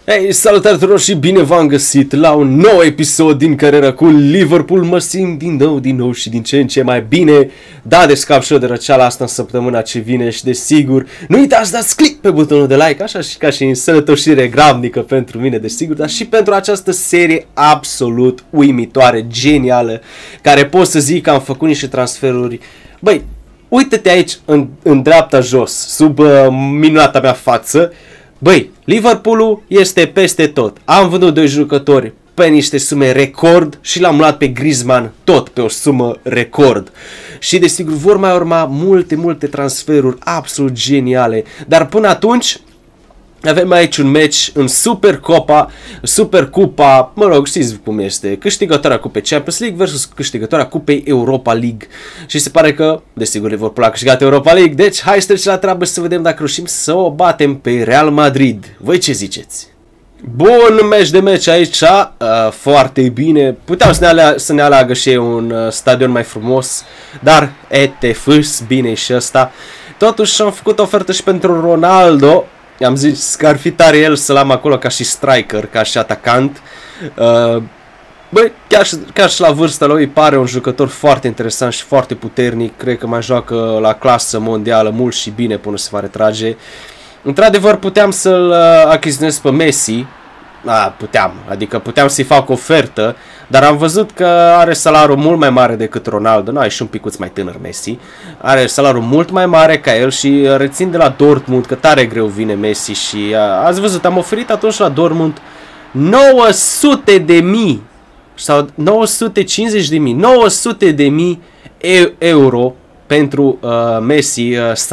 Hey, salutare tuturor și bine v-am găsit la un nou episod din carieră cu Liverpool. Mă simt din nou și din ce în ce mai bine. Da, de scap și eu de răceala asta în săptămâna ce vine și desigur nu uitați să dați click pe butonul de like, așa și ca și însănătoșire gravnică pentru mine, desigur, dar și pentru această serie absolut uimitoare, genială, care pot să zic că am făcut niște transferuri. Băi, uite-te aici în dreapta jos, sub minunata mea față. Băi, Liverpoolul este peste tot. Am vândut 2 jucători pe niște sume record și l-am luat pe Griezmann tot pe o sumă record. Și desigur vor mai urma multe transferuri absolut geniale. Dar până atunci avem aici un match în Supercupa, mă rog, știți cum este, câștigătoarea Cupei Champions League versus câștigătoarea Cupei Europa League. Și se pare că, desigur, Liverpool a câștigat Europa League, deci hai să trecem la treabă și să vedem dacă reușim să o batem pe Real Madrid. Voi ce ziceți? Bun match aici, foarte bine. Puteam să ne aleagă și un stadion mai frumos, dar etefâs, bine și ăsta. Totuși am făcut ofertă și pentru Ronaldo. Am zis că ar fi tare el să-l am acolo ca și striker, ca și atacant. Băi, chiar și la vârsta lui pare un jucător foarte interesant și foarte puternic. Cred că mai joacă la clasă mondială mult și bine până se va retrage. Într-adevăr puteam să-l achiziționez pe Messi. Puteam să-i fac ofertă, dar am văzut că are salariul mult mai mare decât Ronaldo. Nu, e și un picuț mai tânăr Messi. Are salariul mult mai mare ca el și rețin de la Dortmund că tare greu vine Messi și ați văzut, am oferit atunci la Dortmund 900.000 sau 950.000 euro pentru Messi,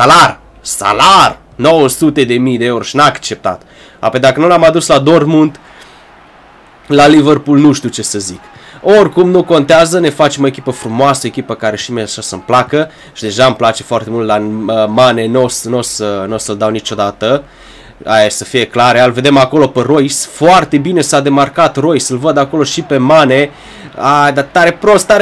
salar 900.000 de euro și n-a acceptat. Apoi dacă nu l-am adus la Dortmund, la Liverpool nu știu ce să zic. Oricum nu contează, ne facem o echipă frumoasă, o echipă care și mie așa să-mi placă. Și deja îmi place foarte mult la Mane, nu o să-l dau niciodată. Aia să fie clar, real. Vedem acolo pe Royce, foarte bine s-a demarcat Royce, îl văd acolo și pe Mane. Dar tare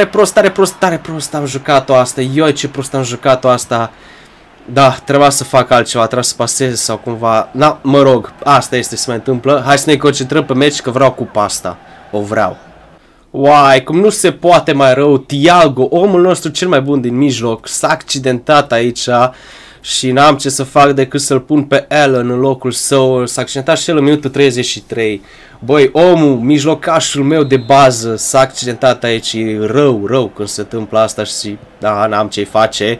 prost am jucat-o asta, ioi ce prost am jucat-o asta. Da, trebuia să fac altceva, trebuia să pasez sau cumva. Na, mă rog, asta este să se întâmplă. Hai să ne concentrăm pe meci că vreau cupa asta. O vreau. Uai, cum nu se poate mai rău. Thiago, omul nostru cel mai bun din mijloc, s-a accidentat aici și n-am ce să fac decât să-l pun pe Allen în locul său. S-a accidentat și el în minutul 33. Băi, omul, mijlocașul meu de bază s-a accidentat aici. E rău când se întâmplă asta și da, n-am ce-i face.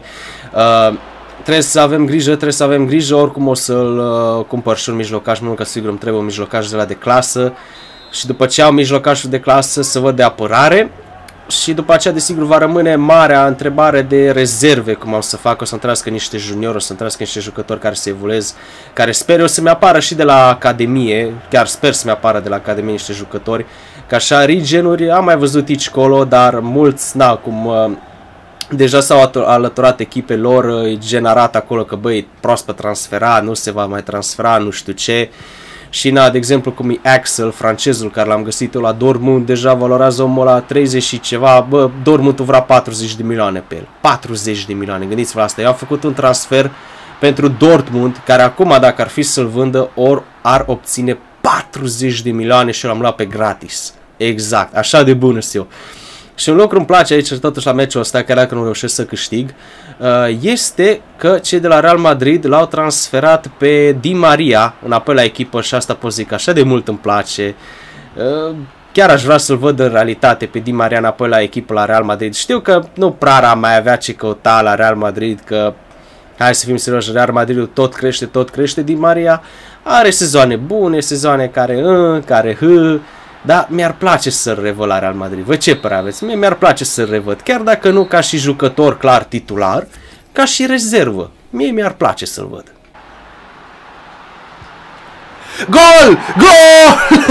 Trebuie să avem grijă, oricum o să-l cumpăr și un mijlocaș, mult că sigur îmi trebuie un mijlocaș de la de clasă. Și după ce am mijlocașul de clasă să văd de apărare. Și după aceea desigur va rămâne marea întrebare de rezerve, cum am să fac, o să întrească niște juniori, o să întrească niște jucători care se evoluez, care sper eu să-mi apară și de la Academie, chiar sper să-mi apară de la Academie niște jucători, ca așa regenuri, am mai văzut aici colo, dar mulți, na, cum... Deja s-au alăturat echipelor, generat acolo că băi, proaspăt transferat, nu se va mai transfera, nu știu ce. Și na, de exemplu cum e Axel, francezul care l-am găsit eu la Dortmund, deja valorează omul la 30 și ceva, bă, Dortmundul vrea 40 de milioane pe el. 40 de milioane, gândiți-vă la asta. Eu am făcut un transfer pentru Dortmund, care acum dacă ar fi să-l vândă, ar obține 40 de milioane și l-am luat pe gratis. Exact, așa de bună sunt eu. Și un lucru îmi place aici, totuși la meciul ăsta, chiar dacă nu reușesc să câștig, este că cei de la Real Madrid l-au transferat pe Di Maria înapoi la echipă și asta pot zic, așa de mult îmi place. Chiar aș vrea să-l văd în realitate pe Di Maria înapoi la echipă la Real Madrid. Știu că nu prea mai avea ce căuta la Real Madrid, că hai să fim serioși, Real Madrid tot crește, Di Maria are sezoane bune, sezoane care dar mi-ar place să-l revăd la Real Madrid. Voi ce părere aveți? Mie mi-ar place să-l revăd. Chiar dacă nu ca și jucător clar titular, ca și rezervă. Mie mi-ar place să-l văd. Gol! Gol!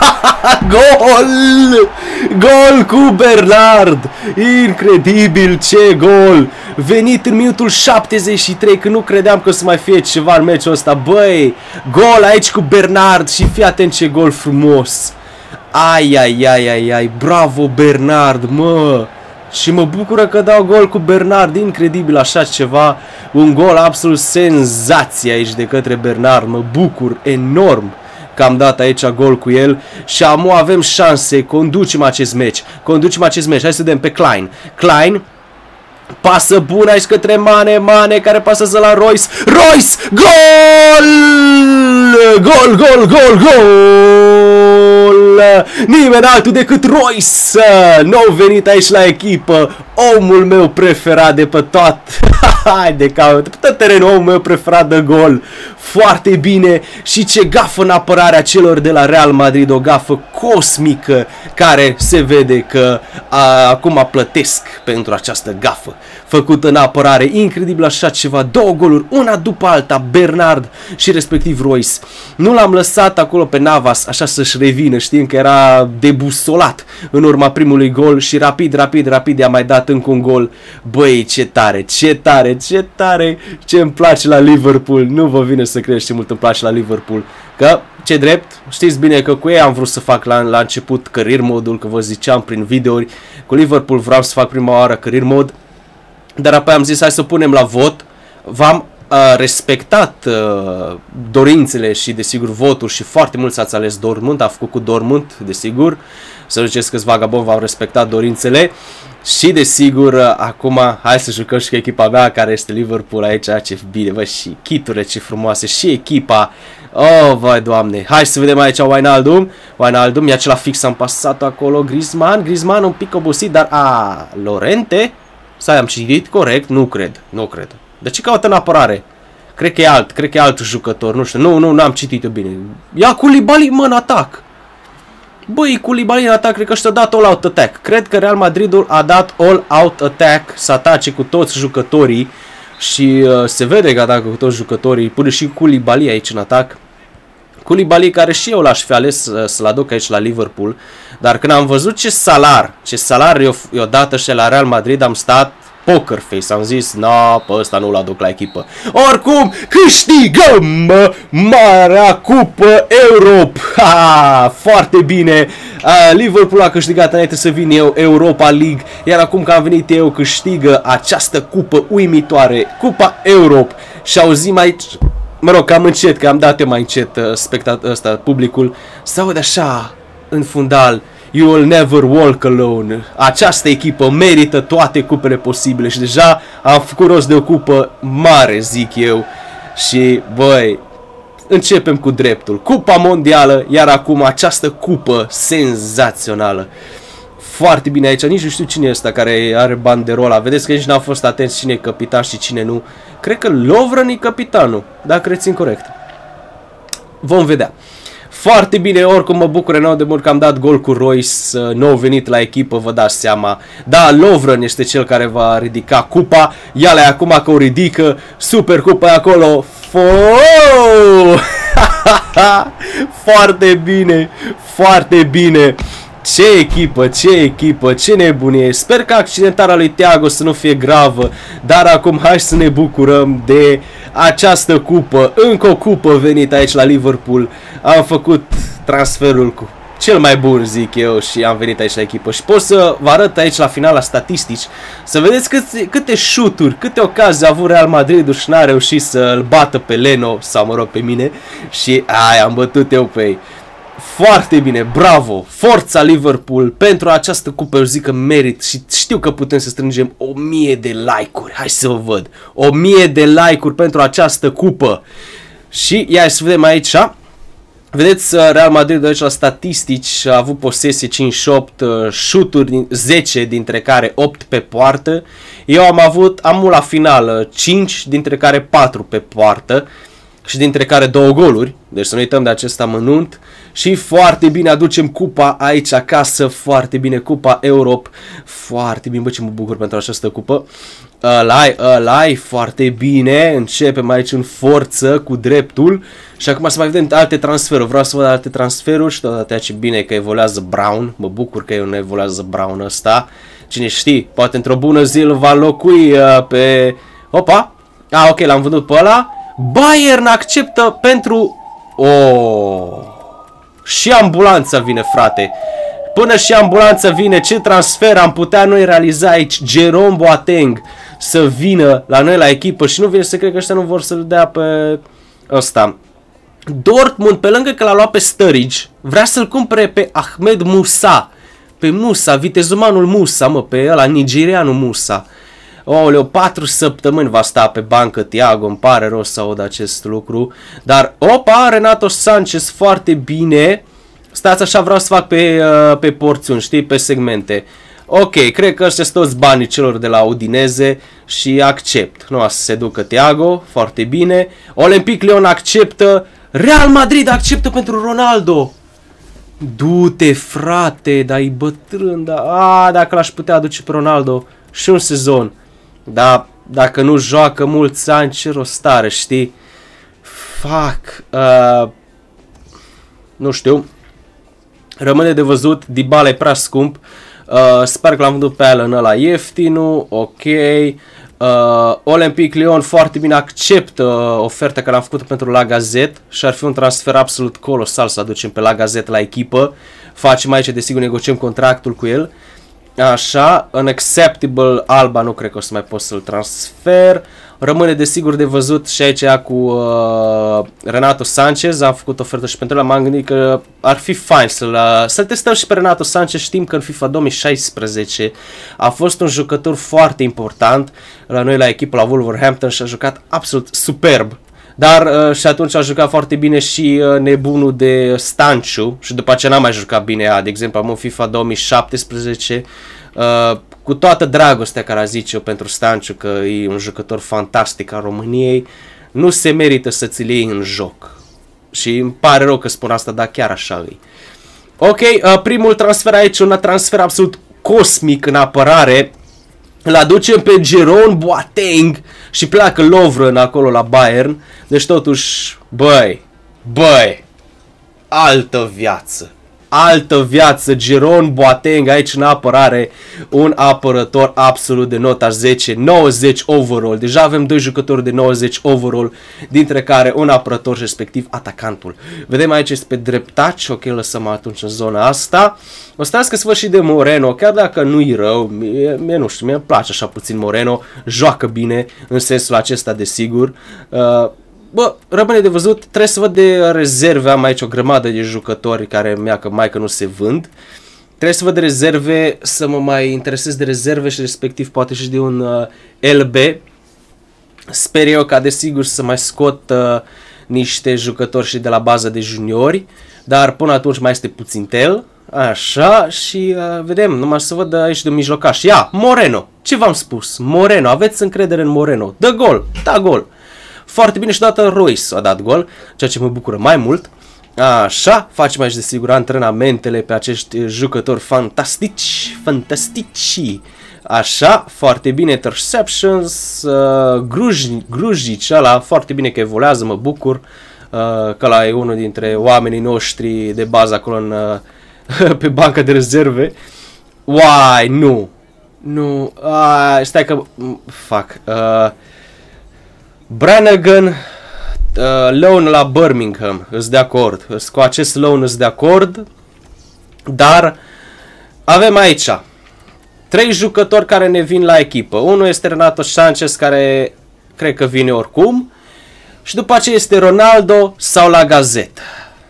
Gol! Gol cu Bernard! Incredibil, ce gol! Venit în minutul 73, când nu credeam că o să mai fie ceva în meciul ăsta. Băi, gol aici cu Bernard și fii atent ce gol frumos! Ai, bravo Bernard, mă! Și mă bucură că dau gol cu Bernard, incredibil așa ceva, un gol absolut senzație aici de către Bernard, mă bucur enorm că am dat aici gol cu el și amu avem șanse, conducem acest meci. Hai să vedem pe Klein, pasă bună aici către Mane care pasează la Royce, gol! Nimeni altul decât Royce, nou venit aici la echipă, omul meu preferat de pe tot terenul, omul meu preferat de gol. Foarte bine și ce gafă în apărarea celor de la Real Madrid, o gafă cosmică care se vede că acum plătesc pentru această gafă făcută în apărare, incredibil așa ceva, 2 goluri, una după alta, Bernard și respectiv Royce. Nu l-am lăsat acolo pe Navas așa să-și revină, știind că era debusolat în urma primului gol și rapid i-a mai dat încă un gol. Băi, ce tare, ce îmi place la Liverpool, nu vă vine să credeți ce mult îmi place la Liverpool, că, ce drept, știți bine că cu ei am vrut să fac la început career mode-ul, că vă ziceam prin videouri, cu Liverpool vreau să fac prima oară career mode, dar apoi am zis hai să punem la vot, v-am respectat dorințele și desigur votul și foarte mulți ați ales Dortmund, a făcut cu Dortmund, desigur, să ziceți că-s vagabond, v-au respectat dorințele și desigur acum hai să jucăm și cu echipa mea care este Liverpool aici, ce bine, bă, și chiturile ce frumoase și echipa, oh, vai doamne, hai să vedem aici Wijnaldum, e acela fix, am pasat acolo, Griezmann un pic obosit, dar Llorente, stai, am citit corect, nu cred. De ce caută în apărare? Cred că e alt jucător, nu știu. Nu am citit eu bine. Ia Koulibaly, mă, în atac. Băi, Koulibaly în atac, cred că și-a dat all-out attack. Cred că Real Madridul a dat all-out attack să atace cu toți jucătorii și se vede că atacă cu toți jucătorii. Pune și Koulibaly aici în atac. Koulibaly care și eu l-aș fi ales să-l aduc aici la Liverpool, dar când am văzut ce salar i-o dat ăștia la Real Madrid, am stat poker face, am zis, pe ăsta nu-l aduc la echipă. Oricum, câștigăm Marea Cupă Europe! Foarte bine! Liverpool a câștigat înainte să vin eu Europa League, iar acum că am venit eu câștigă această cupă uimitoare, Cupa Europe. Și auzim aici, mă rog, cam încet, că am dat eu mai încet publicul, să aud așa în fundal, You will never walk alone. Această echipă merită toate cupele posibile și deja am făcut rost de o cupă mare, zic eu. Și, băi, începem cu dreptul. Cupa mondială, iar acum această cupă senzațională. Foarte bine aici, nici nu știu cine e ăsta care are banderola. Vedeți că nici n-au fost atenți cine e capitan și cine nu. Cred că Lovren e capitanul, dacă rețin corect. Vom vedea. Foarte bine, oricum mă bucur enorm de mult că am dat gol cu Royce, nou venit la echipă, vă dați seama. Da, Lovren este cel care va ridica cupa, ia-le acum că o ridică, super cupa acolo. Foarte bine. Ce echipă, ce nebunie. Sper că accidentarea lui Thiago să nu fie gravă, dar acum hai să ne bucurăm de această cupă. Încă o cupă venită aici la Liverpool. Am făcut transferul cu cel mai bun, zic eu, și am venit aici la echipă. Și pot să vă arăt aici la final la statistici, să vedeți câte shoot-uri, câte ocazii a avut Real Madrid și n-a reușit să-l bată pe Leno, sau mă rog pe mine, și am bătut eu pe ei. Foarte bine, bravo, forța Liverpool pentru această cupă, eu zic că merit și știu că putem să strângem 1000 de like-uri, hai să vă văd, 1000 de like-uri pentru această cupă. Și ia să vedem aici, vedeți Real Madrid aici la statistici a avut posesie 58, shoot-uri 10 dintre care 8 pe poartă, eu am la final 5 dintre care 4 pe poartă. Și dintre care 2 goluri, deci să nu uităm de acest amănunt. Și foarte bine aducem cupa aici acasă, foarte bine, Cupa Europe. Foarte bine, bă, ce mă bucur pentru această cupă. Ălai, foarte bine, începem aici în forță, cu dreptul. Și acum să mai vedem alte transferuri, vreau să văd alte transferuri și totodată ce bine că evoluează Brown. Mă bucur că evoluează Brown ăsta. Cine știe, poate într-o bună zi îl va înlocui pe... Opa, ok, l-am vândut pe ăla. Bayern acceptă pentru... Și ambulanța vine, frate. Până și ambulanța vine, ce transfer am putea noi realiza aici? Jerome Boateng să vină la noi la echipă și nu vine să cred că ăștia nu vor să-l dea pe ăsta. Dortmund, pe lângă că l-a luat pe Sturridge, vrea să-l cumpere pe Ahmed Musa. Pe Musa, vitezumanul Musa, mă, pe ăla, nigerianul Musa. Oleo, 4 săptămâni va sta pe bancă Thiago, îmi pare rău să aud acest lucru. Dar, opa, Renato Sanchez, foarte bine. Stați așa, vreau să fac pe porțiuni, știi, pe segmente. Ok, cred că ăștia sunt toți banii celor de la Udineze și accept. Nu o să se ducă Thiago, foarte bine. Olympique Lyon acceptă. Real Madrid acceptă pentru Ronaldo. Du-te, frate, dar e bătrân, da. Dacă l-aș putea aduce pe Ronaldo și un sezon. Dar dacă nu joacă mulți ani, ce rost are, știi? Fuck. Nu știu. Rămâne de văzut. Dybala e prea scump. Sper că l-am vândut pe Allen ăla ieftinul. Ok. Olympique Lyon foarte bine acceptă oferta care am făcut pentru Lacazette și ar fi un transfer absolut colosal să aducem pe Lacazette la echipă. Facem aici, desigur, negociem contractul cu el. Așa, unacceptable Alba, nu cred că o să mai pot să-l transfer. Rămâne desigur de văzut și aici cu Renato Sanchez. Am făcut ofertă și pentru el, m-am gândit că ar fi fain să-l testăm și pe Renato Sanchez. Știm că în FIFA 2016 a fost un jucător foarte important la noi la echipă, la Wolverhampton, și a jucat absolut superb. Dar și atunci a jucat foarte bine și nebunul de Stanciu și după aceea n-a mai jucat bine. De exemplu, am în FIFA 2017, cu toată dragostea care a zice eu pentru Stanciu, că e un jucător fantastic al României, nu se merită să ți-l iei în joc. Și îmi pare rău că spun asta, dar chiar așa e. Ok, primul transfer aici, un transfer absolut cosmic în apărare. Îl aducem pe Jerome Boateng și pleacă Lovren acolo la Bayern. Deci totuși, băi, altă viață. Altă viață, Jerome Boateng aici în apărare, un apărător absolut de nota 10, 90 overall. Deja avem 2 jucători de 90 overall, dintre care un apărător, respectiv atacantul. Vedem aici este pe dreptaci, ok, lăsăm atunci în zona asta. O să trească sfârșit de Moreno, chiar dacă nu-i rău, mie nu știu, mie îmi place așa puțin Moreno, joacă bine în sensul acesta, desigur. Bă, rămâne de văzut, trebuie să văd de rezerve, am aici o grămadă de jucători care mai că nu se vând. Trebuie să văd de rezerve, să mă mai interesez de rezerve și respectiv poate și de un LB. Sper eu ca desigur să mai scot niște jucători și de la bază de juniori, dar până atunci mai este puțin tel. Așa, și vedem, numai să văd aici de mijlocaș. Ia, Moreno, ce v-am spus? Moreno, aveți încredere în Moreno, dă gol, da gol. Foarte bine și dată Royce a dat gol, ceea ce mă bucură mai mult. Așa, facem aici desigur antrenamentele pe acești jucători fantastici. Așa, foarte bine, interceptions, Grujic ăla, foarte bine că evoluează, mă bucur. Că ăla e unul dintre oamenii noștri de bază acolo în, pe banca de rezerve. Uai, nu, stai că, fuck, Brannigan, loan la Birmingham, îs de acord, cu acest loan îs de acord, dar avem aici 3 jucători care ne vin la echipă. Unul este Renato Sanchez, care cred că vine oricum, și după aceea este Ronaldo sau Lacazette.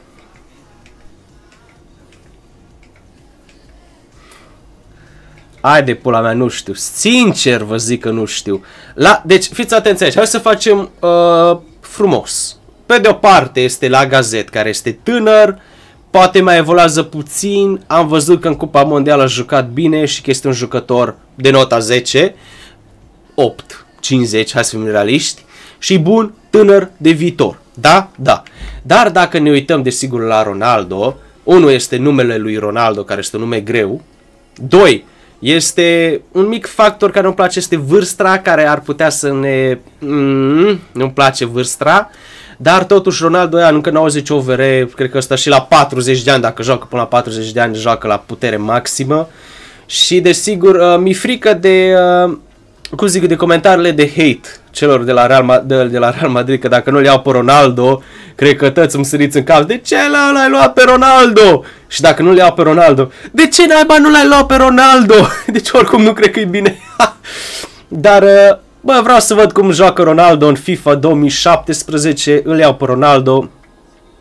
Hai de pula mea, nu știu. Sincer vă zic că nu știu. Deci, fiți atenți aici. Hai să facem frumos. Pe de o parte este Lacazette, care este tânăr, poate mai evoluează puțin. Am văzut că în Cupa Mondială a jucat bine și că este un jucător de nota 10. 8, 50, hai să fim realiști. Și bun, tânăr de viitor. Da? Da. Dar dacă ne uităm desigur la Ronaldo, unul este numele lui Ronaldo, care este un nume greu. 2. Este un mic factor care nu-mi place, este vârsta, care ar putea să ne... nu-mi place vârsta, dar totuși Ronaldo ăia încă 90 OVR, cred că stă și la 40 de ani, dacă joacă până la 40 de ani, joacă la putere maximă. Și desigur, mi-e frică de, cum zic, de comentariile de hate celor de la Real Madrid, că dacă nu-l iau pe Ronaldo, cred că toți îmi săriți în cap. De ce l-ai luat pe Ronaldo? Și dacă nu-l iau pe Ronaldo, de ce naiba nu l-ai luat pe Ronaldo? Deci oricum nu cred că e bine. Dar, bă, vreau să văd cum joacă Ronaldo în FIFA 2017, îl iau pe Ronaldo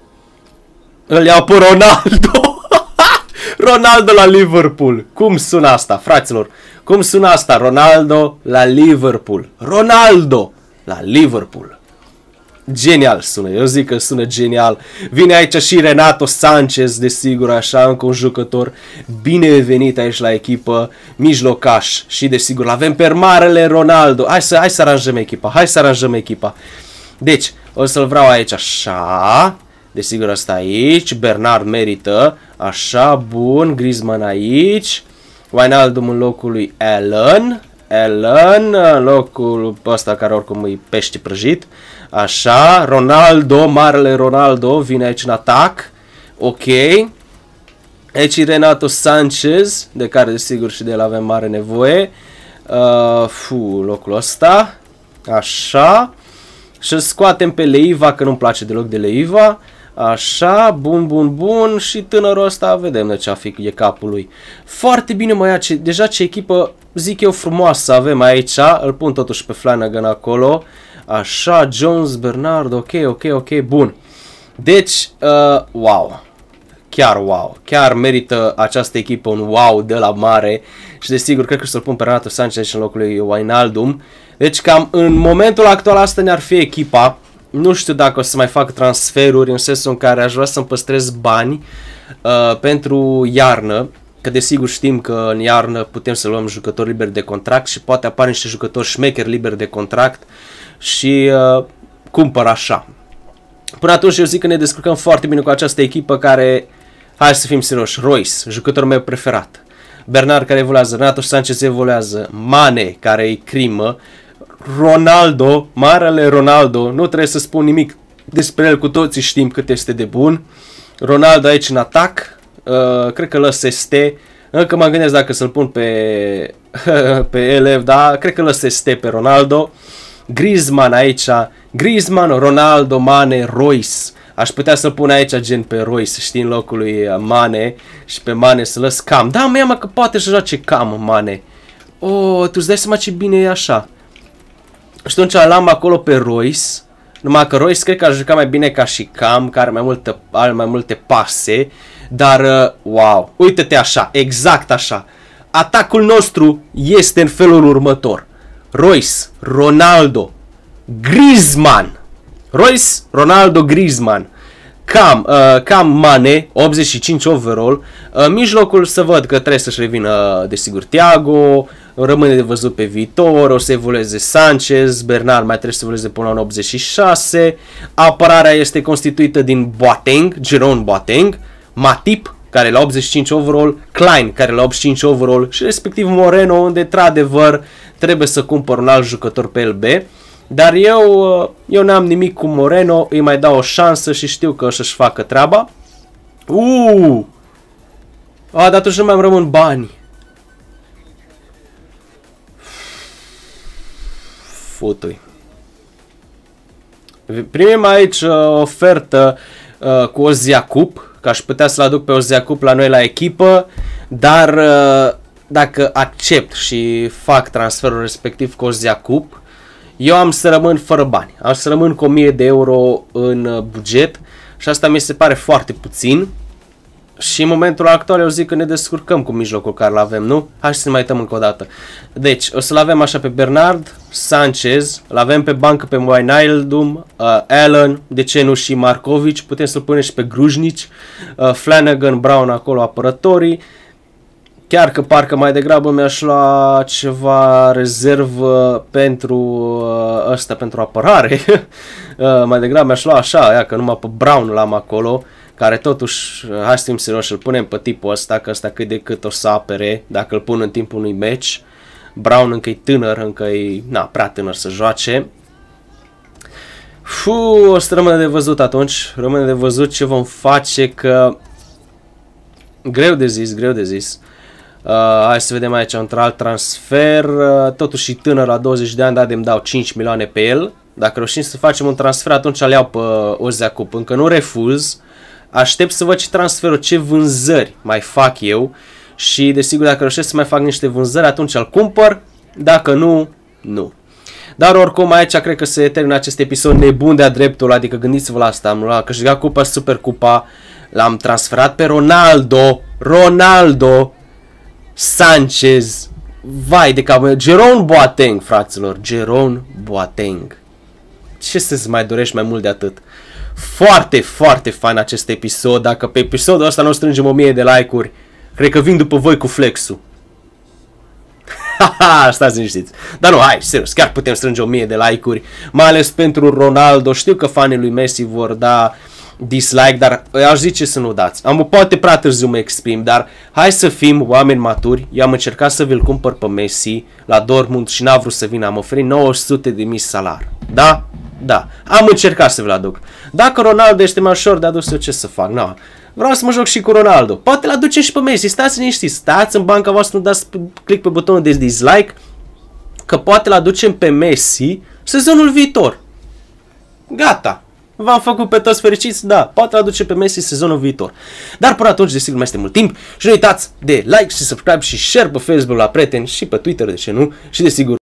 Îl iau pe Ronaldo. Ronaldo la Liverpool. Cum sună asta, fraților? Cum sună asta? Ronaldo la Liverpool. Ronaldo la Liverpool. Genial sună, eu zic că sună genial. Vine aici și Renato Sanchez, desigur, așa, încă un jucător bine venit aici la echipă, mijlocaș. Și desigur, l-avem pe marele Ronaldo. Hai să aranjăm echipa, Deci, o să-l vreau aici așa. Desigur, asta aici, Bernard merită. Așa, bun, Griezmann aici. Wijnaldum în locul lui Allen, în locul ăsta care oricum e pește prăjit. Așa, Ronaldo, marele Ronaldo, vine aici în atac. Ok. Aici e Renato Sanchez, de care desigur și de el avem mare nevoie. Locul ăsta. Așa. Și scoatem pe Leiva, că nu-mi place deloc de Leiva. Așa, bun. Și tânărul ăsta, vedem de ce e capul lui. Foarte bine, mă, deja ce echipă, zic eu, frumoasă avem aici. Îl pun totuși pe Flanagan acolo. Așa, Jones, Bernard, ok, bun. Deci, wow. Chiar wow. Chiar merită această echipă un wow de la mare. Și desigur, cred că să-l pun pe Renato Sanchez în locul lui Wijnaldum. Deci cam în momentul actual asta ne-ar fi echipa. Nu știu dacă o să mai fac transferuri în sensul în care aș vrea să-mi păstrez bani pentru iarnă. Că desigur știm că în iarnă putem să luăm jucători liberi de contract și poate apar niște jucători șmecheri liberi de contract și cumpăr așa. Până atunci eu zic că ne descurcăm foarte bine cu această echipă care, hai să fim serioși, Royce, jucătorul meu preferat. Bernard care evoluează, Renato Sanchez evoluează, Mane care e crimă, Ronaldo, marele Ronaldo, nu trebuie să spun nimic despre el, cu toții știm cât este de bun. Ronaldo aici în atac, cred că lăs ST, încă mă gândesc dacă să-l pun pe elev, dar cred că lăs ST pe Ronaldo. Griezmann aici, Griezmann, Ronaldo, Mane, Royce. Aș putea să pun aici gen pe Royce, știi, în locul lui Mane și pe Mane să lăs Cam. Da, mă că poate să joace Cam Mane. Tu îți dai seama ce bine e așa. Și atunci l-am acolo pe Royce, numai că Royce cred că a jucat mai bine ca și Cam, care are mai multe pase, dar wow, uite-te așa, exact așa. Atacul nostru este în felul următor. Royce, Ronaldo, Griezmann. Royce, Ronaldo, Griezmann. Cam Mane, 85 overall. Mijlocul să văd că trebuie să-și revină desigur Thiago. Rămâne de văzut pe viitor. O să evolueze Sanchez. Bernard mai trebuie să evolueze până la 86. Apărarea este constituită din Boateng, Jerome Boateng, Matip care la 85 overall, Klein care la 85 overall și respectiv Moreno, unde într-adevăr trebuie să cumpăr un alt jucător pe LB. Dar eu n-am nimic cu Moreno, îi mai dau o șansă și știu că o să-și facă treaba. Dar atunci nu mai îmi rămân bani. Futui. Primim aici o ofertă cu Ozia Cup, că aș putea să-l aduc pe Ozia Cup la noi la echipă, dar dacă accept și fac transferul respectiv cu Ozia Cup, eu am să rămân fără bani, am să rămân cu 1000 de euro în buget și asta mi se pare foarte puțin și în momentul actual eu zic că ne descurcăm cu mijlocul care îl avem, nu? Hai să ne mai uităm încă o dată. Deci, o să-l avem așa pe Bernard, Sanchez, îl avem pe bancă pe Wijnaldum, Allen, de ce nu și Markovic, putem să-l punem și pe Grujnic, Flanagan, Brown acolo apărătorii. Chiar că parcă mai degrabă mi-aș lua ceva rezervă pentru ăsta, pentru apărare. Mai degrabă mi-aș lua așa, ia, că numai pe Brown l-am acolo, care totuși, hai să fim serioși, îl punem pe tipul ăsta, că ăsta cât de cât o să apere, dacă îl pun în timpul unui match. Brown încă e tânăr, încă e, prea tânăr să joace. O să rămâne de văzut atunci, rămâne de văzut ce vom face, că greu de zis. Hai să vedem aici un alt transfer, totuși tânăr la 20 de ani, dar îmi dau 5 milioane pe el. Dacă reușim să facem un transfer, atunci îl iau pe Ozia Cup. Încă nu refuz, aștept să văd ce transferul, ce vânzări mai fac eu și desigur dacă reușesc să mai fac niște vânzări, atunci îl cumpăr, dacă nu, nu. Dar oricum aici cred că se termină acest episod nebun de-a dreptul, adică gândiți-vă la asta, am câștigat cupa, super cupa, L-am transferat pe Ronaldo Sanchez. Vai de cap, Jerome Boateng, fraților, Jerome Boateng. Ce să-ți mai dorești mai mult de atât? Foarte, foarte fain acest episod. Dacă pe episodul ăsta nu strângem 1000 de like-uri, cred că vin după voi cu flexul. Haha, stați liniștiți. Dar nu, hai, serios, chiar putem strânge 1000 de like-uri, mai ales pentru Ronaldo. Știu că fanii lui Messi vor da dislike, dar aș zice să nu dați. Poate prea târziu mă exprim, dar hai să fim oameni maturi. Eu am încercat să vi-l cumpăr pe Messi la Dortmund și n-a vrut să vină. Am oferit 900.000 salar. Da? Da. Am încercat să vi-l aduc. Dacă Ronaldo este mai ușor de adus, eu ce să fac? No. Vreau să mă joc și cu Ronaldo. Poate l-aducem și pe Messi. Stați liniștiți. Stați în banca voastră, nu dați click pe butonul de dislike, că poate l-aducem pe Messi sezonul viitor. Gata. V-am făcut pe toți fericiți? Da, poate l-aduce pe Messi sezonul viitor. Dar până atunci, desigur, mai este mult timp și nu uitați de like și subscribe și share pe Facebook la prieteni și pe Twitter, de ce nu? Și desigur,